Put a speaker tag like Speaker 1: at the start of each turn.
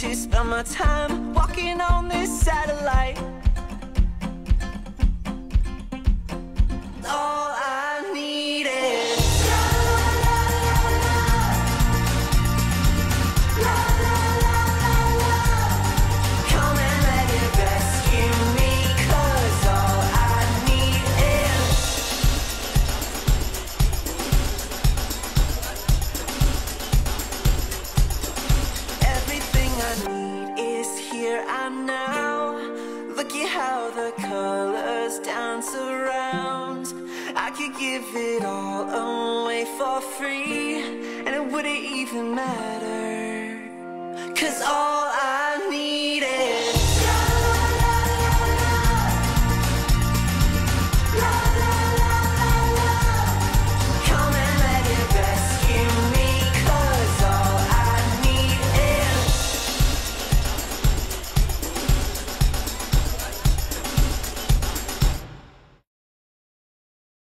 Speaker 1: to spend my time walking on this satellite. All I need is come and let it rescue me, 'cause all I need is everything I need is here and now. Look at how the colors dance around. I could give it all away for free, and it wouldn't even matter, 'cause all I